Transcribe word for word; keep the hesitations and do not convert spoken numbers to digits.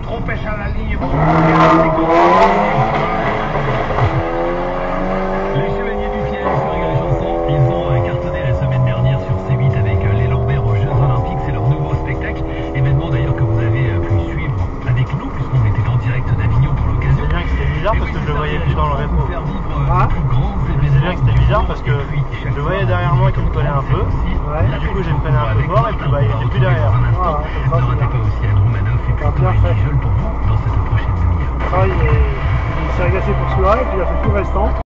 trop pêche à la ligne. Les Chevaliers du Ciel sur Rire et Chanson, ils ont euh, cartonné la semaine dernière sur C huit avec euh, les Lambert aux Jeux Olympiques. C'est leur nouveau spectacle, événement d'ailleurs que vous avez euh, pu suivre avec nous puisqu'on était en direct d'Avignon pour l'occasion. C'est bien que c'était bizarre parce que je le voyais plus dans le rétro. Ah. C'est bien que c'était bizarre parce que je le voyais derrière moi qui me collait un peu. Et du coup j'ai freiné un peu fort et puis bah il était plus derrière. Ah, ne ratez pas aussi Anne Romanoff et puis Thomas Gijol pour vous dans cette prochaine demi-heure. Ah, il s'est agacé pour celui-là et puis il a fait tout le restant.